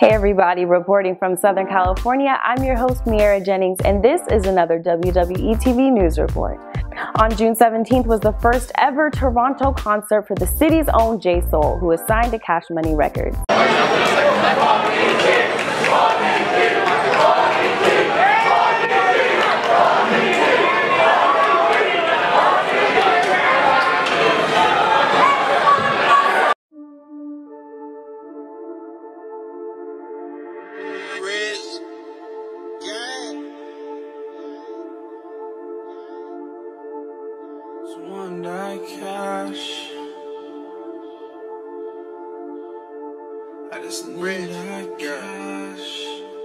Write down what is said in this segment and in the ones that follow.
Hey everybody, reporting from Southern California, I'm your host Miaira Jennings, and this is another WWETV News Report. On June 17th was the first ever Toronto concert for the city's own J Soul, who is signed to Cash Money Records. One night cash. I just need that cash.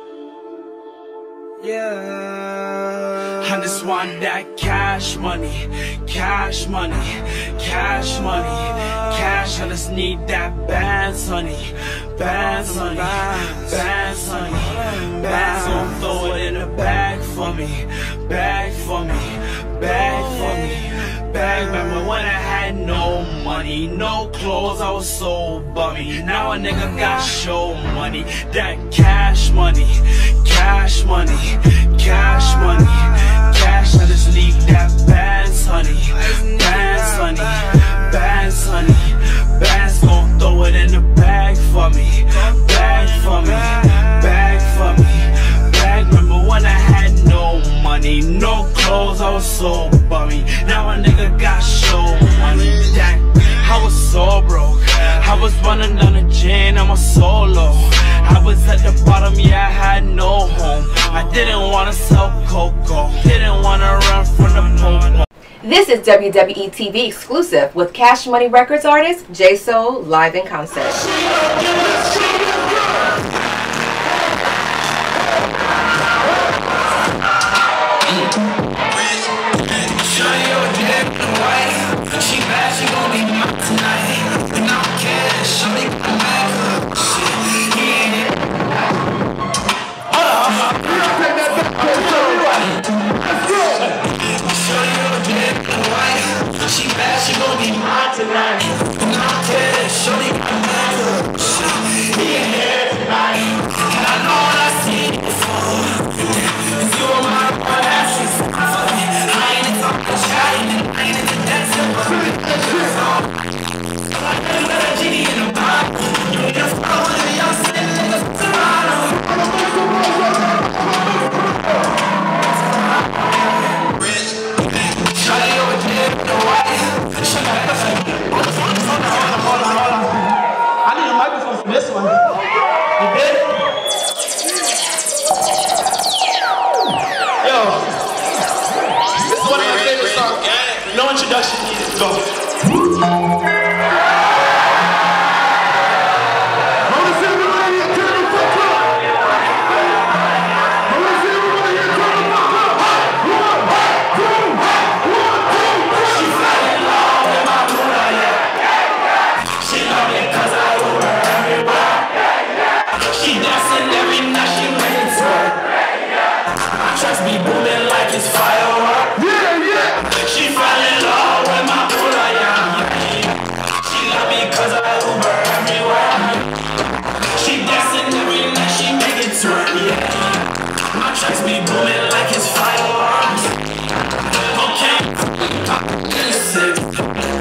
Yeah. I just want that cash money, cash money, cash money, cash. I just need that bands, honey, bands, honey, bands, honey, bands. Gon' throw it in the bag for me, bag for me, bag for me. Remember when I had no money, no clothes, I was so bummy. Now a nigga got show money, that cash money, cash money, cash money, cash. I just need that bands, honey, bands, honey, bands, honey, bands. Gon' throw it in the bag for me, bag for me, bag for me, bag. Remember when I had no money, no clothes, I was so bummy. Now a nigga got show money. That I was so broke. I was running down the gin, I'm a solo. I was at the bottom, yeah, I had no home. I didn't wanna sell cocoa, didn't wanna run from the popo. This is WWETV exclusive with Cash Money Records artist J Soul live in concert. She bad, she gon' be mine tonight. And I don't care, she make me mad. Shit, he ain't it. She bad, she gon' be mine tonight. And I don't care, she make me mad. Shit, he ain't here tonight. And I know what I seen before. If you were my one half, she's fucking. I ain't into chatting and I ain't into dancing. I need a microphone for this one. You did? Yo, this is one of my favorite songs. No introduction needed. Go. Trust me, booming like it's firework. Yeah, yeah. She fell in love with my Buddha, yeah. She love me cause I Uber everywhere. She dancing every night, she make it twerk, yeah. My trust me, booming like it's fireworks. Okay, listen.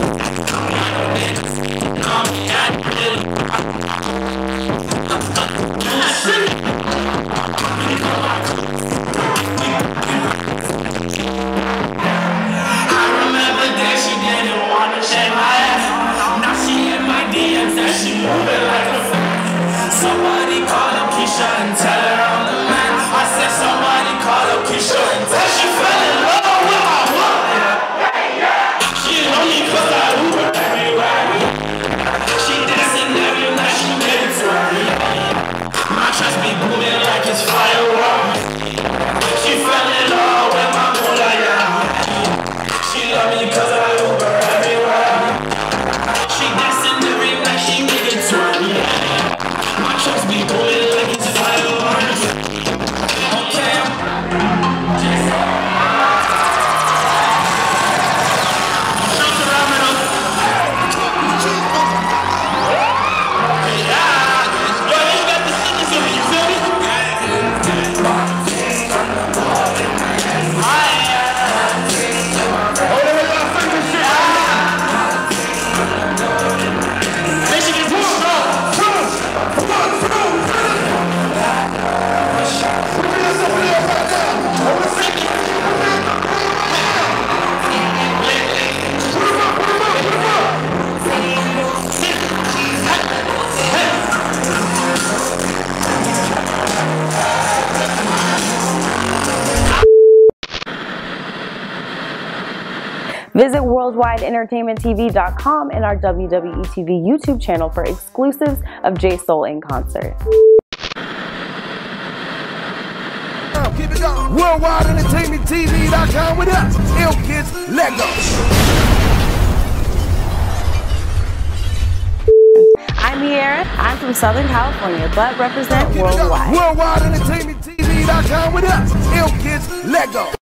Somebody call up Keisha and tell her I'm the man. I said somebody call up Keisha and tell her she fell in love with my woman. She love me cause I Uber everywhere. She dancing every night, she made it to her. My trust be booming like it's fireworks. She fell in love with my moolah, yeah. She love me cause I Uber everywhere. She dancing every night, she made it to her. My trust be booming like it's fireworks. Visit worldwideentertainmenttv.com and our WWETV YouTube channel for exclusives of J Soul in concert. Keep it going. Worldwideentertainmenttv.com with us. Ill Kids, let go. I'm Miaira. I'm from Southern California, but represent worldwide. Worldwideentertainmenttv.com with us. Ill Kids, let go.